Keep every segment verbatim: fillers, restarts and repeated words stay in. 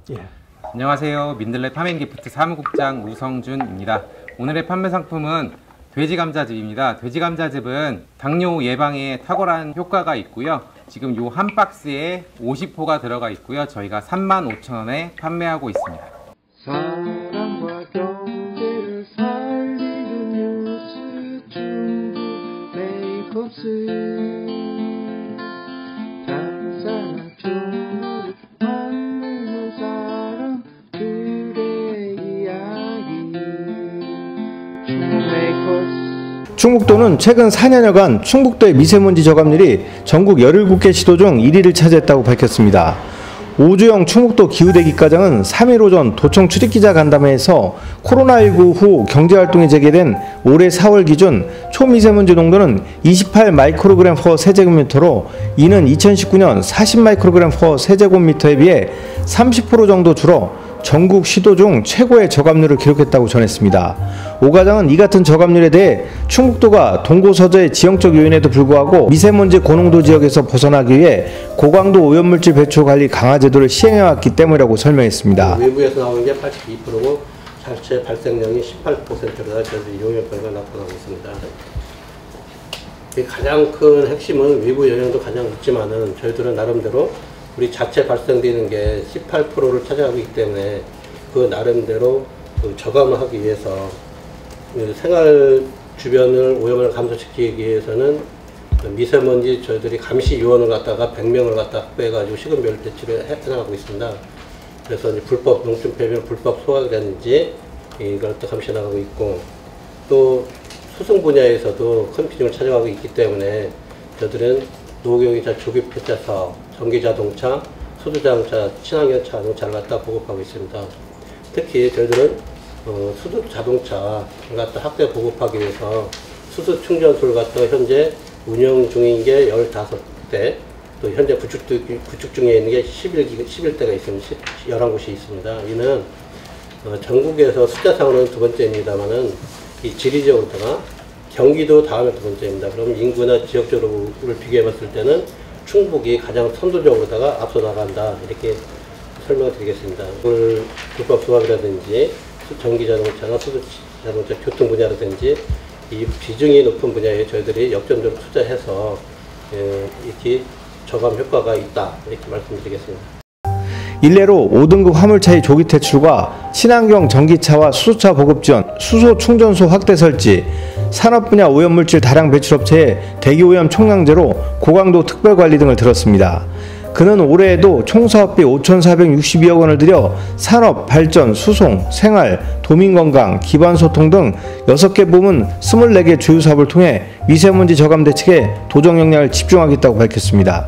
예. 안녕하세요. 민들레 파밍기프트 사무국장 우성준입니다. 오늘의 판매 상품은 돼지감자즙입니다. 돼지감자즙은 당뇨 예방에 탁월한 효과가 있고요. 지금 요 한 박스에 오십 포가 들어가 있고요. 저희가 삼만 오천 원에 판매하고 있습니다. 사랑과 경제를 살리는 뉴스 중국 메이크업스 단상한 중국을 만드는 사람들의 이야기 중국 메이크업스. 충북도는 최근 사 년여간 충북도의 미세먼지 저감률이 전국 열일곱 개 시도 중 일 위를 차지했다고 밝혔습니다. 오주영 충북도 기후대기과장은 삼 일 오전 도청 출입기자 간담회에서 코로나십구 후 경제활동이 재개된 올해 사월 기준 초미세먼지 농도는 이십팔 마이크로그램 퍼 세제곱미터로 이는 이천십구 년 사십 마이크로그램 퍼 세제곱미터에 비해 삼십 퍼센트 정도 줄어 전국 시도 중 최고의 저감률을 기록했다고 전했습니다. 오 과장은 이 같은 저감률에 대해 충북도가 동고서저의 지형적 요인에도 불구하고 미세먼지 고농도 지역에서 벗어나기 위해 고강도 오염물질 배출 관리 강화 제도를 시행해왔기 때문이라고 설명했습니다. 외부에서 나오는 게 팔십이 퍼센트고 자체 발생량이 십팔 퍼센트로 저희들이 용역효과가 나타나고 있습니다. 가장 큰 핵심은 외부 영향도 가장 있지만은 저희들은 나름대로 우리 자체 발생되는 게 십팔 퍼센트를 차지하고 있기 때문에 그 나름대로 그 저감을 하기 위해서 생활 주변을 오염을 감소시키기 위해서는 미세먼지 저희들이 감시 요원을 갖다가 백 명을 갖다 확보해가지고 시군별 배치를 해나가고 있습니다. 그래서 이제 불법 농촌 폐기물 불법 소각이라든지 이걸 또 감시 나가고 있고 또 수송 분야에서도 큰 비중을 차지하고 있기 때문에 저들은 노경이자 조기 폐차 사업, 전기 자동차, 수도 자동차, 친환경 자동차를 갖다 보급하고 있습니다. 특히 저희들은 어, 수도 자동차를 갖다 확대 보급하기 위해서 수소 충전소를 갖다 현재 운영 중인 게 열다섯 대, 또 현재 구축, 구축 중에 있는 게 십일 대가 있습니다. 열한 곳이 있습니다. 이는 어, 전국에서 숫자상으로는 두 번째입니다만은 이 지리적으로다가 경기도 다음에 두 번째입니다. 그럼 인구나 지역적으로를 비교해 봤을 때는 충북이 가장 선도적으로다가 앞서 나간다. 이렇게 설명을 드리겠습니다. 오늘 불법 소각이라든지 전기자동차나 수소자동차 교통 분야라든지 이 비중이 높은 분야에 저희들이 역점적으로 투자해서 이렇게 저감 효과가 있다. 이렇게 말씀드리겠습니다. 일례로 오 등급 화물차의 조기 퇴출과 친환경 전기차와 수소차 보급 지원, 수소 충전소 확대 설치, 산업 분야 오염물질 다량 배출업체의 대기오염 총량제로 고강도 특별관리 등을 들었습니다. 그는 올해에도 총 사업비 오천사백육십이억 원을 들여 산업, 발전, 수송, 생활, 도민건강, 기반소통 등 여섯 개 부문 이십사 개 주요 사업을 통해 미세먼지 저감 대책에 도정 역량을 집중하겠다고 밝혔습니다.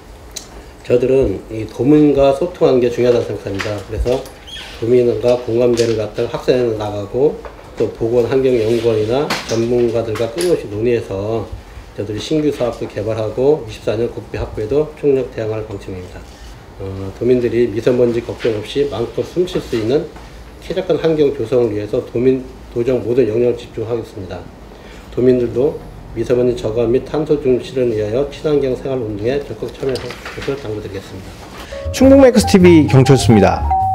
저들은 이 도민과 소통하는 게 중요하다고 생각합니다. 그래서 도민과 공감대를 갖다가 확산해 나가고 또 보건환경연구원이나 전문가들과 끊임없이 논의해서 저들이 신규 사업도 개발하고 이십사 년 국비 확보에도 총력 대응할 방침입니다. 어, 도민들이 미세먼지 걱정 없이 마음껏 숨쉴 수 있는 쾌적한 환경 조성을 위해서 도민, 도정 모든 역량을 집중하겠습니다. 도민들도 미세먼지 저감 및 탄소 중실을 위하여 친환경 생활 운동에 적극 참여할 것을 당부드리겠습니다. 충북메이커스티비 경철수입니다.